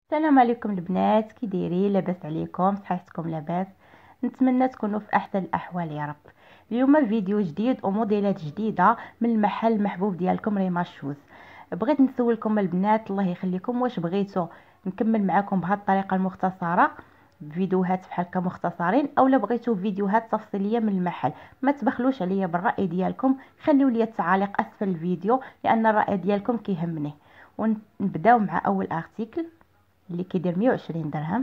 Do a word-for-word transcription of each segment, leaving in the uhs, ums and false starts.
السلام عليكم البنات، كي دايرين؟ لاباس عليكم؟ صحيحتكم لاباس؟ نتمنى تكونوا في احسن الاحوال يا رب. اليوم فيديو جديد وموديلات جديده من المحل المحبوب ديالكم ريما شوز. بغيت نسولكم البنات الله يخليكم، واش بغيتوا نكمل معكم بهذه الطريقه المختصره فيديوهات بحال هكا مختصرين، اولا بغيتوا فيديوهات تفصيليه من المحل؟ ما تبخلوش عليا بالراي ديالكم، خليوا لي التعاليق اسفل الفيديو لان الراي ديالكم كيهمني. ونبداو مع اول ارتيكل اللي كيدير مية وعشرين درهم،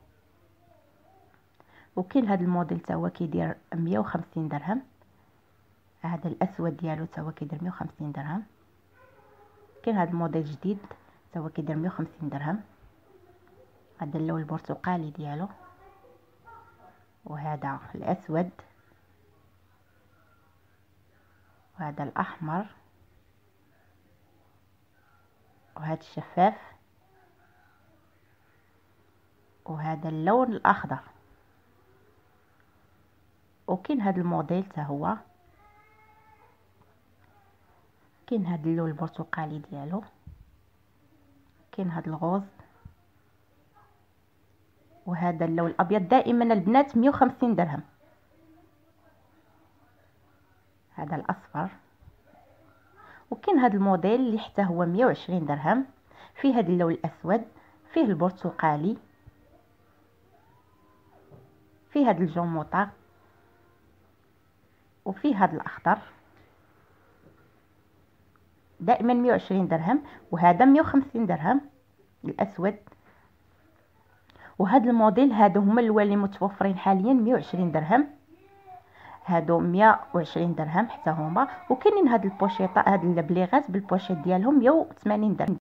وكاين هذا الموديل تا هو كيدير مية وخمسين درهم. هذا الاسود ديالو تا هو كيدير مية وخمسين درهم. كاين هذا الموديل جديد تا هو كيدير مية وخمسين درهم. هذا اللون البرتقالي ديالو، وهذا الاسود، وهذا الاحمر، وهذا الشفاف، وهذا اللون الاخضر. وكاين هذا الموديل تا هو كاين هذا اللون البرتقالي ديالو، كاين هذا الغوز، وهذا اللون الابيض. دائما البنات مية وخمسين درهم. هذا الاصفر، وكاين هذا الموديل اللي حتى هو مية وعشرين درهم، فيه هذا اللون الاسود، فيه البرتقالي، فيه هذا الجموطه، وفيه هذا الاخضر. دائما مية وعشرين درهم. وهذا مية وخمسين درهم الاسود. وهذا الموديل هادو هما اللي متوفرين حاليا مية وعشرين درهم. هادو مية وعشرين درهم حتى هما. وكاينين هاد البوشيطه، هاد البليغات بالبوشيط ديالهم مية وثمانين درهم.